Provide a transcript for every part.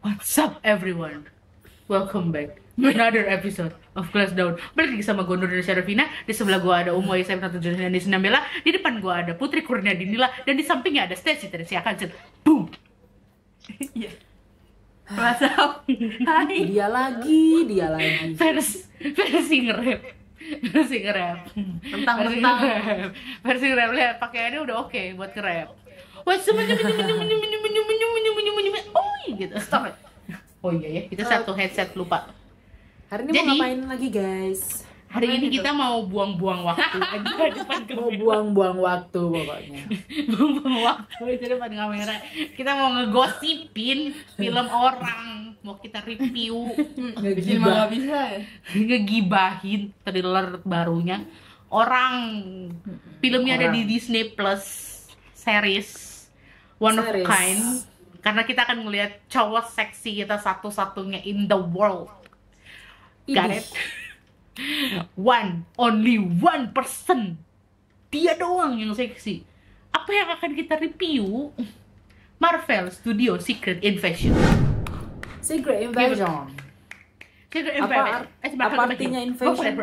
What's up everyone? Welcome back to another episode of Class Down. Balik lagi sama gue Nur dari Syarafina. Di sebelah gue ada Umu Isam dan Nambela. Di depan gue ada Putri Kurniadinila. Dan di sampingnya ada Stacy Teresia Kancil. Boom! Iya. What's up? Hai. Dia lagi. Versi nge-rap. Mentang-mentang. Versi nge-rap. Lihat pakaiannya udah oke buat nge-rap. What's up? Gitu. Stop it. Oh iya ya, kita satu headset lupa. Hari ini mau ngapain lagi guys? Hari ini kita mau buang-buang waktu aja depan kamera. Mau buang-buang waktu pokoknya. Buang-buang waktu aja depan kamera. Kita mau ngegosipin film orang. Mau kita review. Gimana nggak bisa ya? Ngegibahin trailer barunya. Orang. Filmnya ada di Disney Plus series One of a Kind. Karena kita akan ngelihat cowok seksi kita satu-satunya in the world. Got it? Only one person. Dia doang yang seksi. Apa yang akan kita review? Marvel Studio Secret Invasion. Secret Invasion. Secret Invasion. Apa artinya invasion?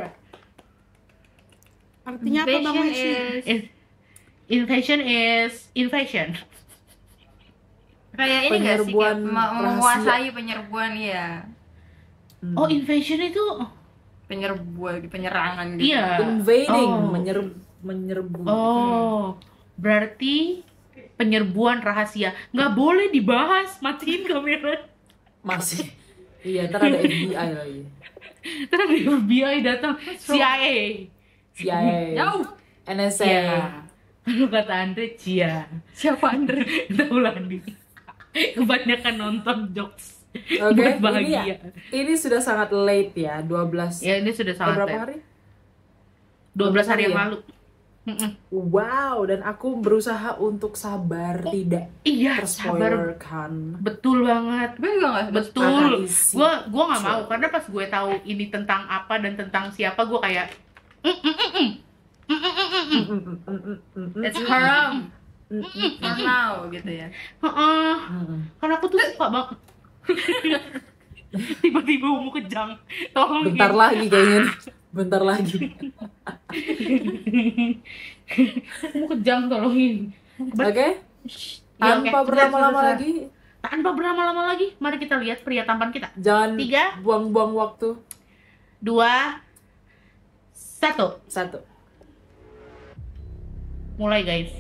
Artinya apa Bang Messi? Invasion is invasion. Kayak ini nggak sih, kayak menguasai penyerbuan ya. Oh, invasion itu penyerangan gitu. iya. Invading, menyerbu. Oh, berarti penyerbuan rahasia nggak boleh dibahas, matiin kamera. Masih. Iya, ntar ada FBI lagi. Terus FBI datang, CIA. Jauh. NSA. Ya. Kalau kata Andre, Cia. Siapa Andre? Tahu lah nih. Kebanyakan nonton jokes. Oke, bahagia. Ini sudah sangat late ya, 12. Ya, ini sudah sangat berapa late. hari? 12 hari yang ya? lalu. Wow, dan aku berusaha untuk sabar, tidak Iya, sabar. terspoilerkan. Betul banget. Gue juga nggak Betul. isi. Gua nggak mau karena pas gue tahu ini tentang apa dan tentang siapa, gue kayak It's haram. For now gitu ya. Karena aku tuh suka banget. Tiba-tiba mau kejang. Tolong Bentar lagi kayaknya. Bentar lagi. mau kejang, tolongin. Oke? Ya, Tanpa oke. berlama-lama Sudah. lagi, Tanpa berlama-lama lagi, mari kita lihat pria tampan kita. jangan 3, buang-buang waktu. 2, 1. Mulai guys.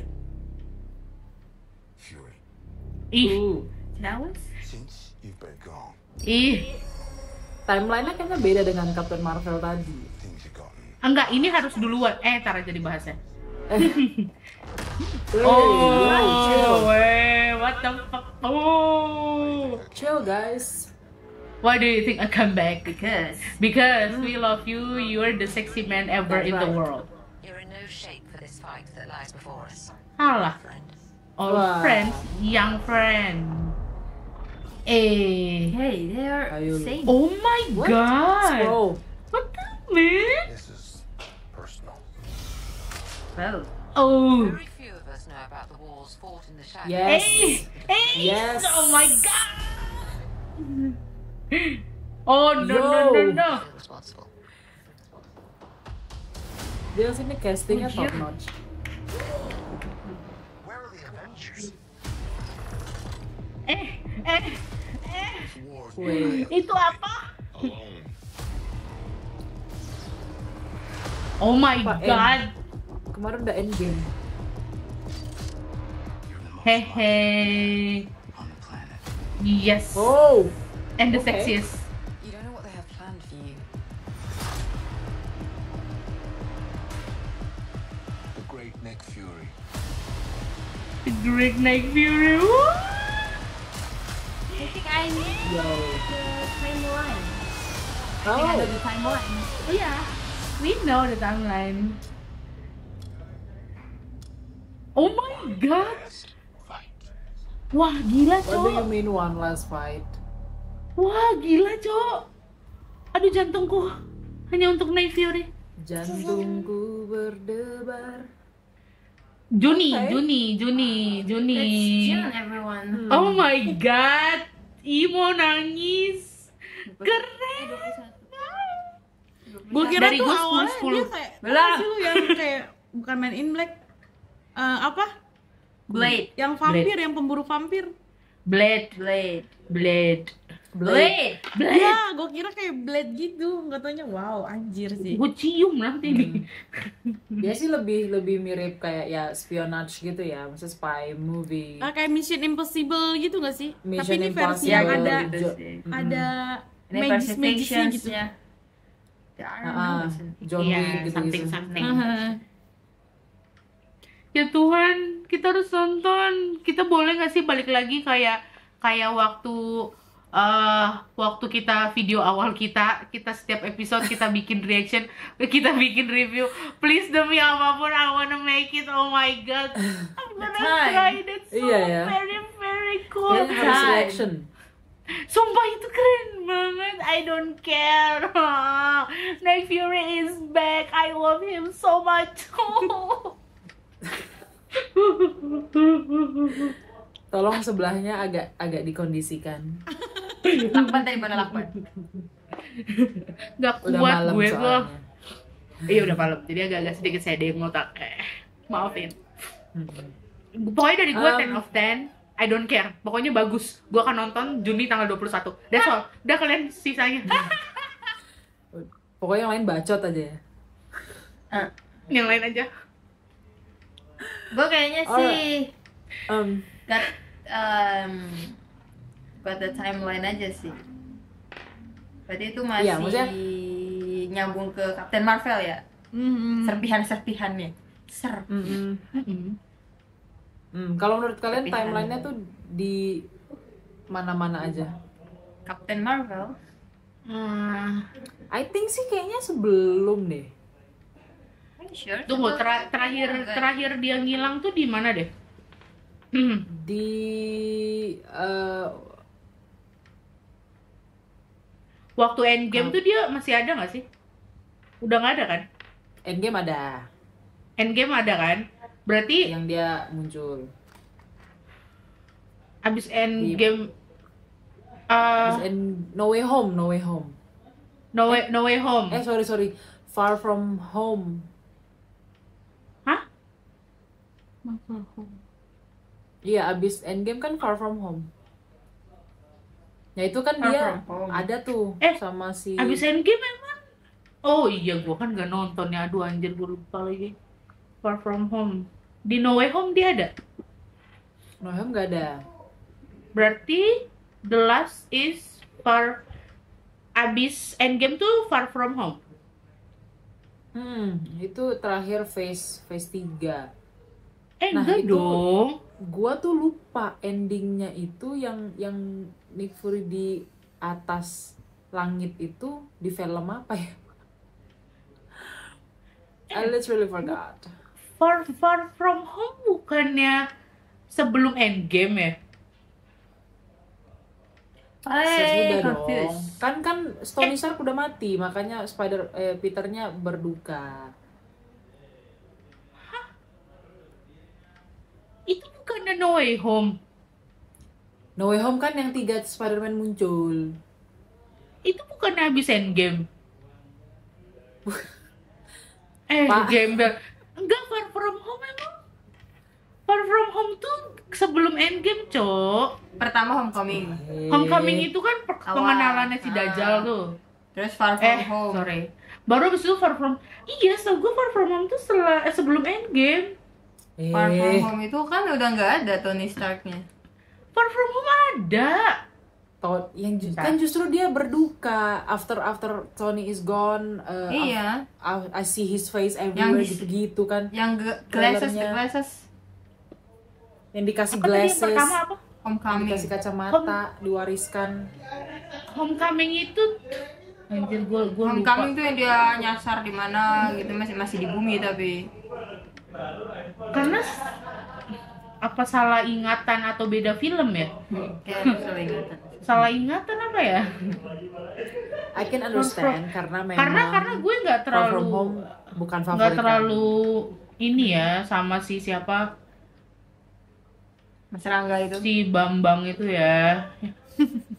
Fury, Ih, Cinawas. since you've been gone, Ih, Timeline-nya kayaknya beda dengan Captain Marvel tadi. things have gotten enggak, ini harus duluan. Tar aja dibahasnya. Chill. What the fuck? Oh, Chill guys. why do you think I come back? Because We love you. You're the sexy man ever in the Right. world. You're in no shape for this fight that lies before us, Alah, friend. old Wah. friends, young friend. hey, they are Ayo. same. Oh my god. Bro, What the man? this is personal. Well, Oh. Very few of us know about the wars fought in the shadows. yes. Hey. Yes. Oh my god. Oh no. Feel responsible. Dia sini castingnya Oh, iya. top notch. Where are the Avengers? Eh. Wars Wait. Itu apa? alone. Oh my Apa, god. Kemarin udah endgame. You're the most Hehe. on the planet. Yes. Oh. And the okay. sexiest. You don't know what they have planned for you. The great Nick Fury. The Great Night Fury. Woo! I think I need Yo. the timeline. I Oh. know the timeline. Oh yeah, we know the timeline. Oh my god. Last fight. Wah gila What do you cok. mean one last fight? Wah gila cok. Aduh jantungku. Hanya untuk Night Fury. Jantungku berdebar. Juni, Okay. Juni. It's June, everyone. Oh my god. Imo nangis. Keren. Gue kira Dari tuh gue awalnya 10. dia kayak Belum. apa sih lu yang kayak bukan Man in Black, apa? Blade. Yang vampir, yang pemburu vampir. Blade. Blade. Blade. Blade. Ya, gue kira kayak Blade gitu, nggak taunya wow, anjir sih. Gue cium nanti nih. Dia sih lebih mirip kayak ya espionage gitu ya, maksudnya spy movie. Kayak Mission Impossible gitu nggak sih? Tapi Mission ini versi Impossible yang ada gitu sih. ada Ini magisnya gitu. ya. John Iya, Wick gitu. something. Aha. Ya Tuhan, kita harus nonton. Kita boleh nggak sih balik lagi kayak waktu waktu kita video awal kita setiap episode kita bikin reaction, kita bikin review. Please demi apapun, I wanna make it. Oh my god, I'm gonna time. try. That's so Iya ya. very very cool. Kayaknya harus reaction. Sumpah itu keren banget. I don't care. Nick Fury is back. I love him so much. Tolong sebelahnya agak dikondisikan. Lakban tadi mana lakban? Gak Udah kuat malam gue tuh. soalnya. Iya udah malam. Jadi agak sedikit saya demo tak. Maafin. Pokoknya dari gue 10 of 10. I don't care. Pokoknya bagus. Gue akan nonton Juni tanggal 21. That's all. Udah kalian sisanya. Pokoknya yang lain bacot aja ya. Yang lain aja. Gue kayaknya sih Um, buat the timeline aja sih. Berarti itu masih Iya, maksudnya- nyambung ke Captain Marvel ya. Serpihan-serpihannya. Kalau menurut kalian Tapi timelinenya tuh di mana-mana aja? Captain Marvel. I think sih kayaknya sebelum deh. Are you sure? Tunggu, Atau- terakhir dia ngilang tuh di mana deh? Di Waktu Endgame tuh dia masih ada nggak sih? Udah nggak ada kan? Endgame ada Endgame ada kan? Berarti yang dia muncul. abis Endgame No Way Home, No Way Home. No Way Home. Sorry, Far From Home. Hah? Iya, abis Endgame kan Far From Home. Ya itu kan Far dia From Home. ada tuh Eh, sama si Abis Endgame emang? Oh iya, gua kan nggak nonton ya. Aduh anjir, gua lupa lagi. Far From Home. Di No Way Home dia ada. No Way Home nggak ada. Berarti the last is abis Endgame tuh Far From Home. Itu terakhir phase 3. Nah, Enggak itu- dong. Gua tuh lupa endingnya itu yang Nick Fury di atas langit itu di film apa ya? I literally forgot. Far From Home bukannya sebelum Endgame ya? Sesudah dong. confused. Kan Tony Stark udah mati, makanya Peternya berduka. Itu bukannya No Way Home. No Way Home kan yang 3 Spider-Man muncul. Itu bukannya habis Endgame. Pak. Gembel. Enggak, Far From Home emang. Far From Home tuh sebelum Endgame, Cok. Pertama Homecoming. Homecoming itu kan Awal. pengenalannya si Dajjal tuh. Terus Far From Home. Sorry. Baru abis itu Far From... Iya, setahu gue Far From Home tuh sebelum Endgame. Far From Home itu kan udah nggak ada Tony Starknya. Far From Home ada. Kan justru dia berduka after Tony is gone. Iya. I see his face everywhere Yang- gitu kan. Yang glasses, Trailernya. glasses. Yang dikasih Apa tadi yang glasses, pertama apa? Homecoming. dikasih kacamata, diwariskan. Homecoming itu... Anjir, gue lupa. Homecoming tuh yang dia nyasar di mana gitu, masih di bumi tapi. Karena apa salah ingatan atau beda film ya? Kayak salah ingatan. Salah ingatan apa ya? I can understand karena memang Karena gue nggak Far From terlalu Home bukan favorit nggak terlalu ini ya sama si siapa Mas Rangga itu. si Bambang itu ya.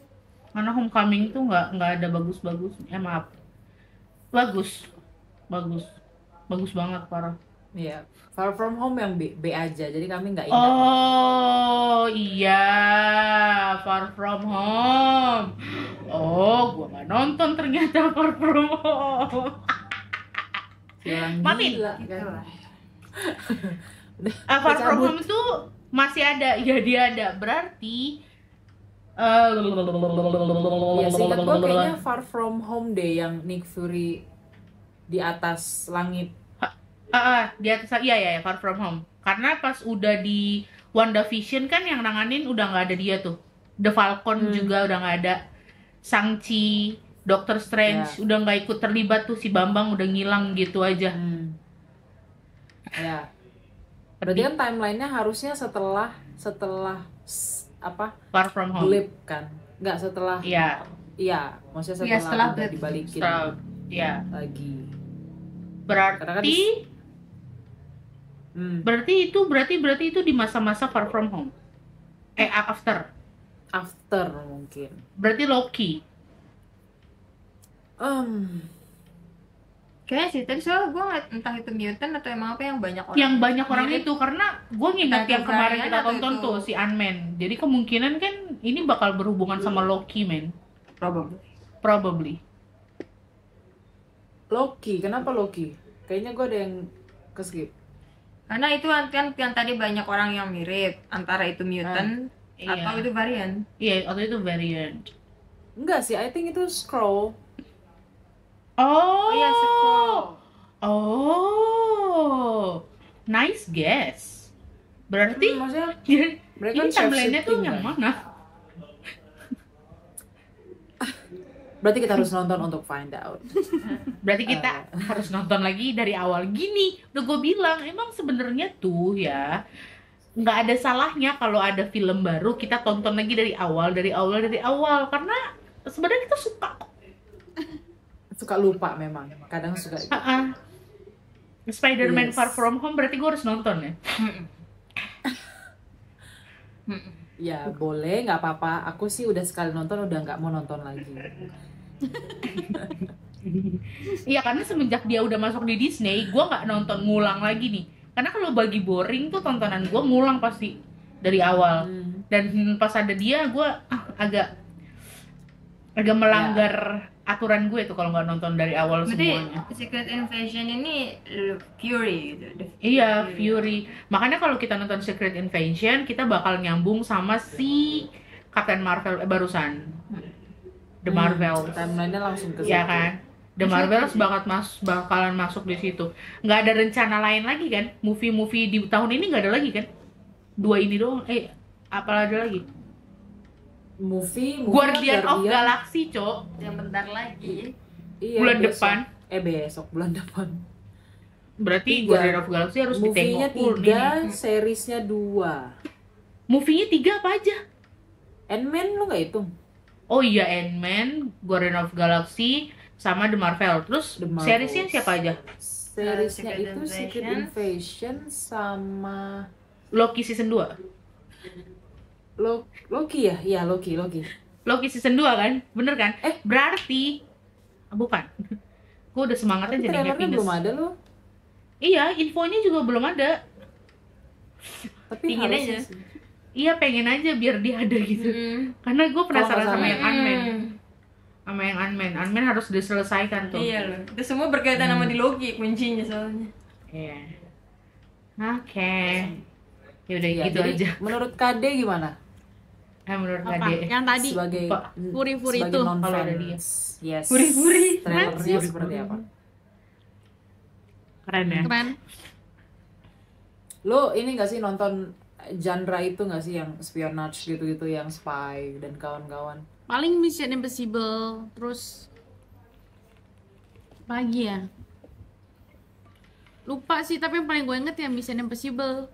Karena Homecoming tuh nggak ada bagus-bagus. Maaf. Bagus. Bagus banget parah. Iya, Far From Home yang B aja, jadi kami nggak ingat. Oh iya, Far From Home. Oh, gua nggak nonton ternyata Far From Home. Yang Matiin. gila Gitu kan. lah. Far From Cabut. Home tuh masih ada, ya dia ada. Berarti Ya seingat gue kayaknya Far From Home deh yang Nick Fury di atas langit. di atas iya Far From Home. Karena pas udah di WandaVision kan yang nanganin udah nggak ada dia tuh. The Falcon juga udah nggak ada. Shang-Chi, Doctor Strange udah nggak ikut terlibat tuh, si Bambang udah ngilang gitu aja. Ya. Berarti kan timelinenya harusnya setelah apa? Far From Home. Blip kan? Nggak setelah. Iya. Iya, maksudnya Iya, setelah setelah udah Blip. dibalikin Iya. lagi. Berarti berarti itu di masa-masa Far From Home. After mungkin. Berarti Loki. Kayaknya sih, tadi soalnya gue ngeliat entah itu mutant atau emang apa yang banyak orang. Yang banyak orang mirip. itu karena gue nginget Entah yang itu kemarin varian kita atau tonton itu. tuh si Ant-Man. Jadi kemungkinan kan ini bakal berhubungan sama Loki, men. Probably. Loki, kenapa Loki? Kayaknya gue ada yang keskip. Karena itu kan yang tadi banyak orang yang mirip antara itu mutant atau Iya. itu varian. Iya, atau itu variant. Enggak sih, I think itu Skrull. Oh iya, Skrull. Oh, nice guess. Berarti Maksudnya mereka ini kan timeline-nya tuh shape-shifting, yang kan? mana? Berarti kita harus nonton untuk find out. Berarti kita harus nonton lagi dari awal. Gini, udah gue bilang, emang sebenarnya tuh ya nggak ada salahnya kalau ada film baru kita tonton lagi dari awal. Karena sebenarnya kita suka kok. Suka lupa memang, kadang suka. Spider-Man Yes. Far From Home berarti gue harus nonton ya. Ya boleh, nggak apa-apa. Aku sih udah sekali nonton, udah nggak mau nonton lagi. Iya, karena semenjak dia udah masuk di Disney, gue nggak nonton ngulang lagi nih. Karena kalau bagi boring tuh tontonan gue ngulang pasti dari awal. Dan pas ada dia, gue agak melanggar aturan gue tuh kalau nggak nonton dari awal Berarti semuanya. Secret Invasion ini Fury gitu. Iya, Fury. Makanya kalau kita nonton Secret Invasion, kita bakal nyambung sama si Captain Marvel barusan. The Marvels. Timelinenya langsung ke situ. Ya kan? The Marvels bakalan masuk di situ. Nggak ada rencana lain lagi kan? Movie-movie di tahun ini nggak ada lagi kan? 2 ini doang. Apa ada lagi? Movie Guardian of Galaxy, Cok. Yang bentar lagi. Iya, bulan besok. depan. Besok bulan depan. Berarti 3. Guardian of Galaxy harus Movie-nya ditengok full 3, nih. seriesnya 2. Movie-nya 3 apa aja? Ant-Man lu nggak hitung? Oh iya, Ant-Man, Guardian of Galaxy, sama The Marvel. Terus The Marvels. seriesnya siapa aja? Seriesnya Secret itu Secret Invasion. Invasion sama Loki season 2. Loki ya? Iya, Loki. Loki season 2 kan? Bener kan? Berarti bukan. Gue udah semangatnya Tapi jadi trailernya happiness. belum ada loh. Iya, infonya juga belum ada. Tapi Pingin harusnya aja. sih. Iya, pengen aja biar dia ada gitu. Karena gue penasaran Kalau sama nggak yang Ant-Man. Sama yang Ant-Man. Ant-Man harus diselesaikan tuh. Iya loh. Itu semua berkaitan sama di Loki kuncinya soalnya. Iya. Oke. Ya udah Ya, gitu jadi aja. menurut KD gimana? Menurut Apa? Kade. Yang tadi. Sebagai Pak, Furi-furi sebagai itu. Kalau ada dia. non-fans. Yes. Furi-furi. Trailernya seperti apa? Keren ya. Keren. Lo ini gak sih nonton genre itu gak sih yang espionage gitu-gitu, yang spy dan kawan-kawan? Paling Mission Impossible, terus lagi ya. Lupa sih, tapi yang paling gue inget ya Mission Impossible.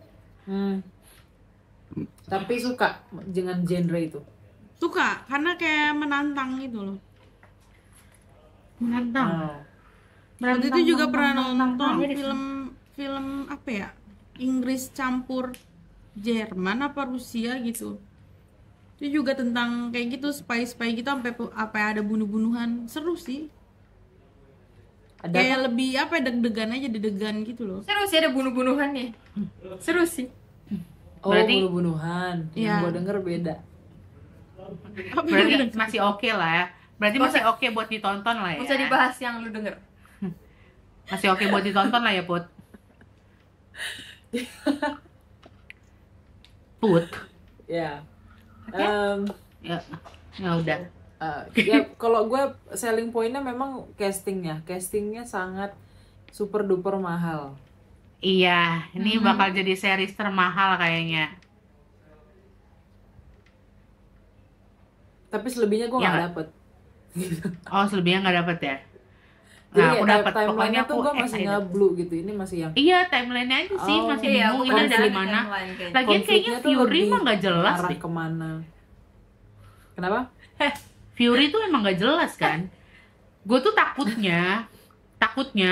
Tapi suka dengan genre itu. Suka, karena kayak menantang gitu loh. Menantang. Oh. Waktu itu juga pernah nonton film apa ya? Inggris campur Jerman apa Rusia gitu. Itu juga tentang kayak gitu, spy gitu, sampai apa ada bunuh-bunuhan. Seru sih. Ada Kayak apa? lebih apa ya, deg-degan aja, deg-degan gitu loh. Seru sih, ada bunuh-bunuhannya. Seru sih. Oh, Berarti- bunuh-bunuhan. Yang Iya. gue denger beda. Berarti masih oke lah ya. Berarti masih oke buat ditonton lah ya. Gak usah dibahas yang lu denger. Masih oke buat ditonton lah ya, Put. Put. Ya. Ya, ya udah. Ya kalau gue selling pointnya memang castingnya sangat super duper mahal. Iya, ini bakal jadi series termahal kayaknya. Tapi selebihnya gue Ya. nggak dapet. Oh, selebihnya nggak dapet ya? Jadi Nah, aku kayak dapet. Pokoknya timeline-nya aku tuh gue masih excited. ngablu gitu. Ini masih yang Iya, timeline-nya aja sih Oh. masih Iya, bingung aku ini pernah dari lihat mana. timeline kayaknya. Lagian kayaknya konfliknya tuh Fury lebih mah nggak jelas arah deh. kemana. Kenapa? Fury tuh emang nggak jelas kan? Gue tuh takutnya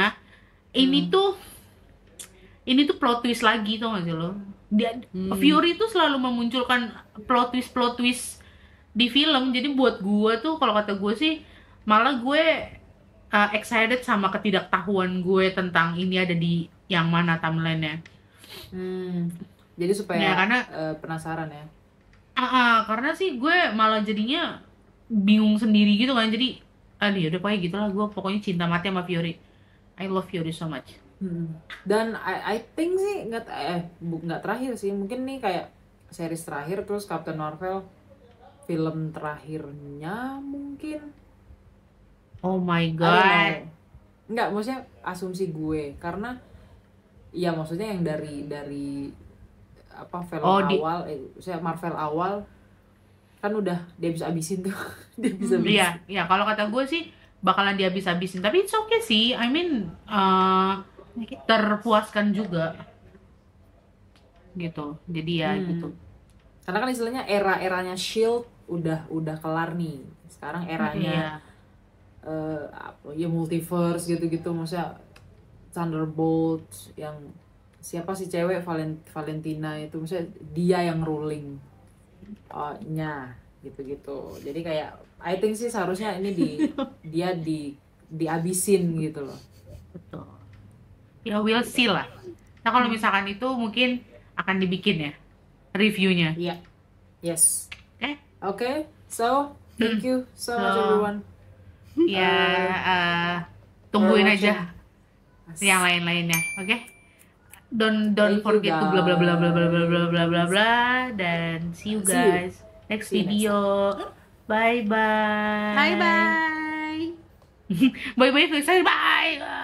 ini tuh plot twist lagi tuh gak sih lo? Fury tuh selalu memunculkan plot twist di film. Jadi buat gue tuh kalau kata gue sih malah gue excited sama ketidaktahuan gue tentang ini ada di yang mana timelinenya. Jadi supaya Ya, karena- penasaran ya. Karena sih gue malah jadinya bingung sendiri gitu kan. Jadi aduh udah pokoknya gitu lah, gue pokoknya cinta mati sama Fury. I love Fury so much. Dan I think sih nggak terakhir sih, mungkin nih kayak series terakhir, terus Captain Marvel film terakhirnya mungkin. Oh my I don't god. know. Nggak, maksudnya asumsi gue karena ya maksudnya yang dari apa film Oh, awal, saya Marvel awal kan udah dia bisa abisin tuh. Dia bisa Iya, kalau kata gue sih bakalan dihabis-habisin. Tapi it's okay sih. I mean, terpuaskan juga. Gitu. Jadi ya gitu. Karena kan istilahnya era-eranya Shield udah kelar nih. Sekarang eranya Iya. apa ya, multiverse gitu-gitu, maksudnya Thunderbolt yang siapa sih cewek Valentina itu, maksudnya dia yang ruling nya gitu-gitu. Jadi kayak I think sih seharusnya ini dia diabisin gitu loh. Betul. Ya we'll see lah. Nah kalau misalkan itu mungkin akan dibikin ya reviewnya. Iya. Yes. Oke? Oke. So, thank you so much So, everyone. Ya tungguin watching. aja yang lain-lainnya. Oke? Don't Thank you, forget to bla bla bla bla bla bla bla bla bla bla, dan see you See you. guys next See you next video. Bye bye. Bye bye. Bye bye. Bye.